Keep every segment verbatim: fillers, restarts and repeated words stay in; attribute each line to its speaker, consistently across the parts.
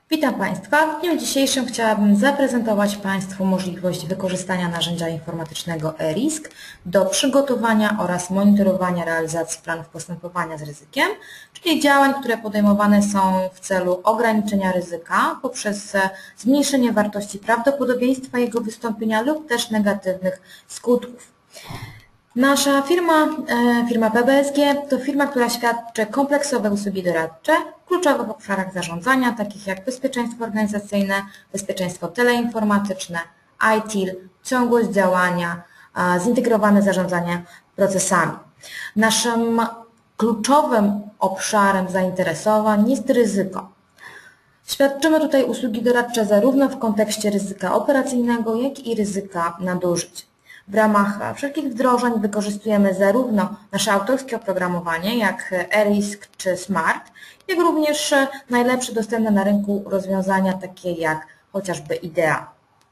Speaker 1: Witam Państwa. W dniu dzisiejszym chciałabym zaprezentować Państwu możliwość wykorzystania narzędzia informatycznego eRisk do przygotowania oraz monitorowania realizacji planów postępowania z ryzykiem, czyli działań, które podejmowane są w celu ograniczenia ryzyka poprzez zmniejszenie wartości prawdopodobieństwa jego wystąpienia lub też negatywnych skutków. Nasza firma, firma P B S G, to firma, która świadczy kompleksowe usługi doradcze w kluczowych obszarach zarządzania, takich jak bezpieczeństwo organizacyjne, bezpieczeństwo teleinformatyczne, I T I L, ciągłość działania, zintegrowane zarządzanie procesami. Naszym kluczowym obszarem zainteresowań jest ryzyko. Świadczymy tutaj usługi doradcze zarówno w kontekście ryzyka operacyjnego, jak i ryzyka nadużyć. W ramach wszelkich wdrożeń wykorzystujemy zarówno nasze autorskie oprogramowanie, jak eRisk czy Smart, jak również najlepsze dostępne na rynku rozwiązania, takie jak chociażby IDEA.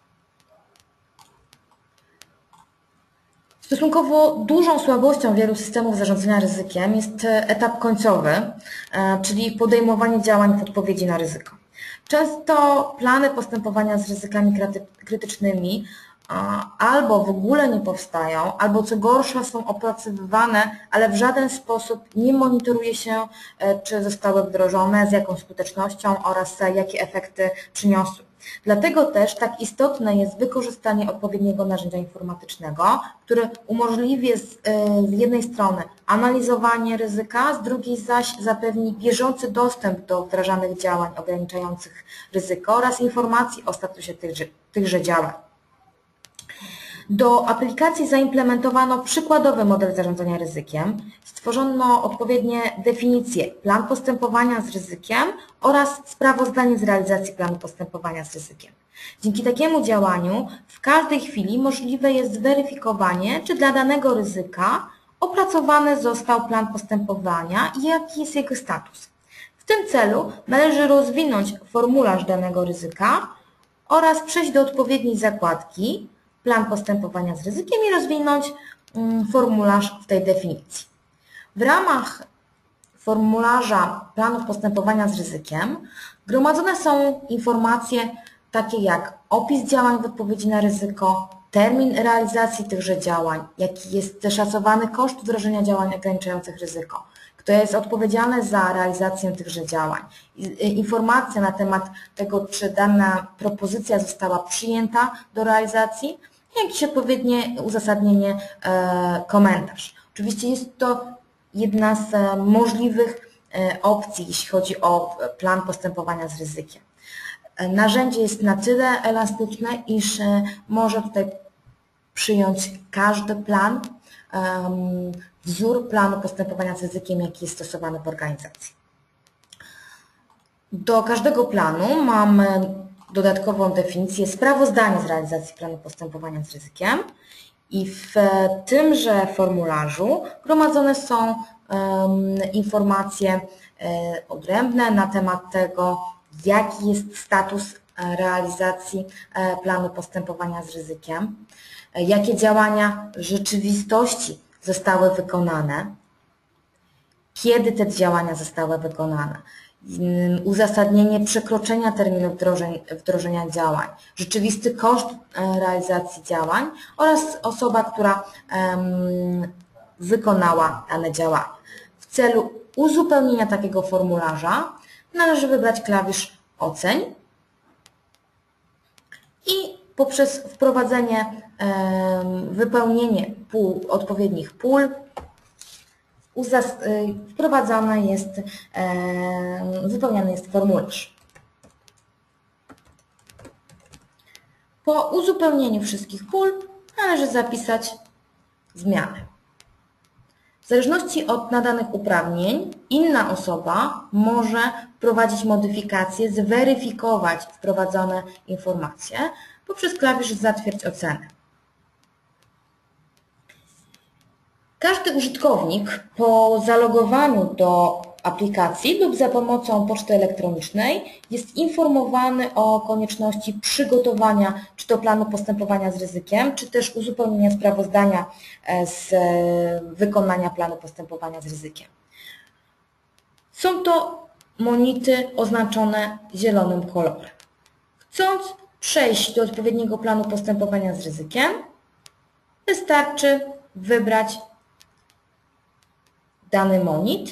Speaker 1: Stosunkowo dużą słabością wielu systemów zarządzania ryzykiem jest etap końcowy, czyli podejmowanie działań w odpowiedzi na ryzyko. Często plany postępowania z ryzykami krytycznymi albo w ogóle nie powstają, albo co gorsza są opracowywane, ale w żaden sposób nie monitoruje się, czy zostały wdrożone, z jaką skutecznością oraz jakie efekty przyniosły. Dlatego też tak istotne jest wykorzystanie odpowiedniego narzędzia informatycznego, które umożliwi z, z jednej strony analizowanie ryzyka, z drugiej zaś zapewni bieżący dostęp do wdrażanych działań ograniczających ryzyko oraz informacji o statusie tychże, tychże działań. Do aplikacji zaimplementowano przykładowy model zarządzania ryzykiem, stworzono odpowiednie definicje, plan postępowania z ryzykiem oraz sprawozdanie z realizacji planu postępowania z ryzykiem. Dzięki takiemu działaniu w każdej chwili możliwe jest zweryfikowanie, czy dla danego ryzyka opracowany został plan postępowania i jaki jest jego status. W tym celu należy rozwinąć formularz danego ryzyka oraz przejść do odpowiedniej zakładki plan postępowania z ryzykiem i rozwinąć formularz w tej definicji. W ramach formularza planów postępowania z ryzykiem gromadzone są informacje takie jak opis działań w odpowiedzi na ryzyko, termin realizacji tychże działań, jaki jest szacowany koszt wdrożenia działań ograniczających ryzyko, kto jest odpowiedzialny za realizację tychże działań, informacja na temat tego, czy dana propozycja została przyjęta do realizacji, jakieś odpowiednie uzasadnienie, komentarz. Oczywiście jest to jedna z możliwych opcji, jeśli chodzi o plan postępowania z ryzykiem. Narzędzie jest na tyle elastyczne, iż może tutaj przyjąć każdy plan, wzór planu postępowania z ryzykiem, jaki jest stosowany w organizacji. Do każdego planu mamy dodatkową definicję sprawozdania z realizacji planu postępowania z ryzykiem i w tymże formularzu gromadzone są um, informacje um, odrębne na temat tego, jaki jest status realizacji planu postępowania z ryzykiem, jakie działania w rzeczywistości zostały wykonane, kiedy te działania zostały wykonane, uzasadnienie przekroczenia terminu wdrożeń, wdrożenia działań, rzeczywisty koszt realizacji działań oraz osoba, która um, wykonała dane działania. W celu uzupełnienia takiego formularza należy wybrać klawisz Oceń i poprzez wprowadzenie, um, wypełnienie pól, odpowiednich pól wprowadzany jest, wypełniany jest formularz. Po uzupełnieniu wszystkich pól należy zapisać zmiany. W zależności od nadanych uprawnień inna osoba może wprowadzić modyfikacje, zweryfikować wprowadzone informacje poprzez klawisz Zatwierdź ocenę. Każdy użytkownik po zalogowaniu do aplikacji lub za pomocą poczty elektronicznej jest informowany o konieczności przygotowania czy to planu postępowania z ryzykiem, czy też uzupełnienia sprawozdania z wykonania planu postępowania z ryzykiem. Są to monity oznaczone zielonym kolorem. Chcąc przejść do odpowiedniego planu postępowania z ryzykiem, wystarczy wybrać dany monit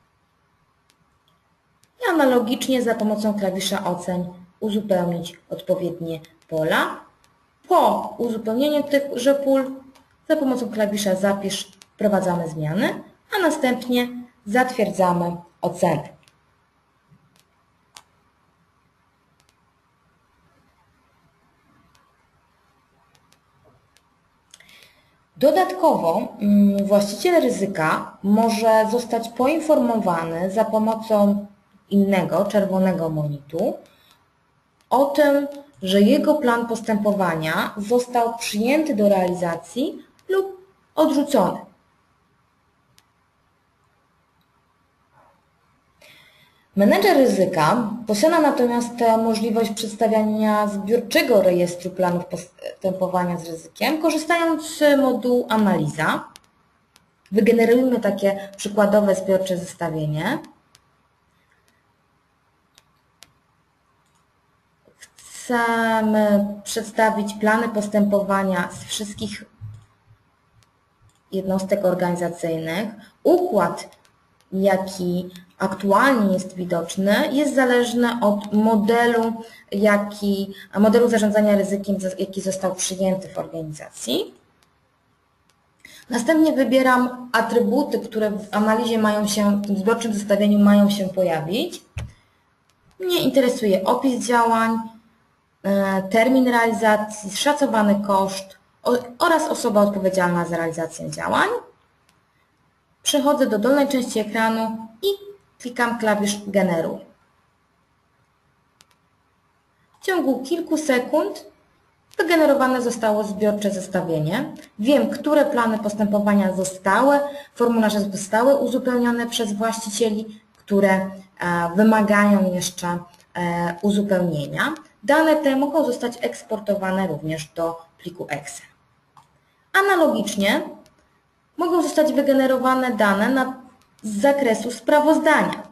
Speaker 1: i analogicznie za pomocą klawisza Oceń uzupełnić odpowiednie pola. Po uzupełnieniu tychże pól za pomocą klawisza Zapisz wprowadzamy zmiany, a następnie zatwierdzamy ocenę. Dodatkowo właściciel ryzyka może zostać poinformowany za pomocą innego, czerwonego monitu o tym, że jego plan postępowania został przyjęty do realizacji lub odrzucony. Menedżer ryzyka posiada natomiast możliwość przedstawiania zbiorczego rejestru planów postępowania z ryzykiem, korzystając z modułu Analiza. Wygenerujmy takie przykładowe zbiorcze zestawienie. Chcemy przedstawić plany postępowania z wszystkich jednostek organizacyjnych. Układ, jaki aktualnie jest widoczny, jest zależny od modelu, jaki, modelu zarządzania ryzykiem, jaki został przyjęty w organizacji. Następnie wybieram atrybuty, które w analizie mają się, w tym zbiorczym zestawieniu mają się pojawić. Mnie interesuje opis działań, termin realizacji, szacowany koszt oraz osoba odpowiedzialna za realizację działań. Przechodzę do dolnej części ekranu i klikam klawisz Generuj. W ciągu kilku sekund wygenerowane zostało zbiorcze zestawienie. Wiem, które plany postępowania zostały, formularze zostały uzupełnione przez właścicieli, które wymagają jeszcze uzupełnienia. Dane te mogą zostać eksportowane również do pliku Excel. Analogicznie mogą zostać wygenerowane dane na, z zakresu sprawozdania,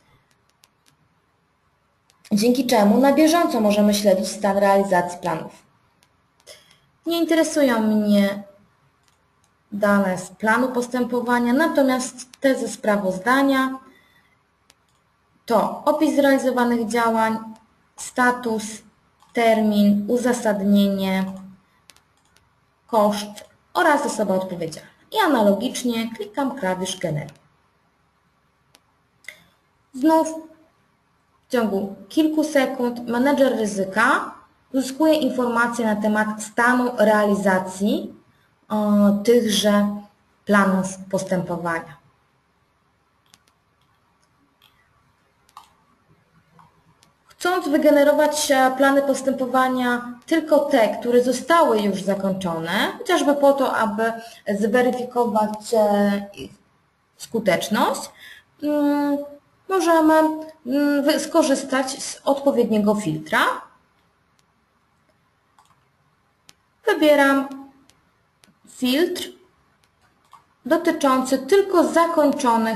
Speaker 1: dzięki czemu na bieżąco możemy śledzić stan realizacji planów. Nie interesują mnie dane z planu postępowania, natomiast te ze sprawozdania to opis zrealizowanych działań, status, termin, uzasadnienie, koszt oraz osoba odpowiedzialna. I analogicznie klikam klawisz Generuj. Znów w ciągu kilku sekund menedżer ryzyka uzyskuje informacje na temat stanu realizacji o, tychże planów postępowania. Chcąc wygenerować plany postępowania tylko te, które zostały już zakończone, chociażby po to, aby zweryfikować ich skuteczność, możemy skorzystać z odpowiedniego filtra. Wybieram filtr dotyczący tylko zakończonych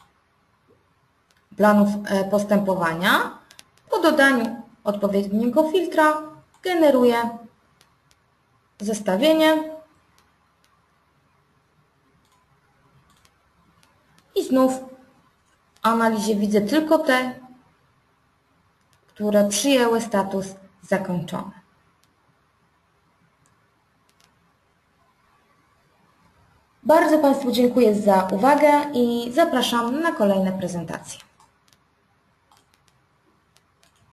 Speaker 1: planów postępowania. Po dodaniu odpowiedniego filtra generuję zestawienie i znów w analizie widzę tylko te, które przyjęły status zakończony. Bardzo Państwu dziękuję za uwagę i zapraszam na kolejne prezentacje.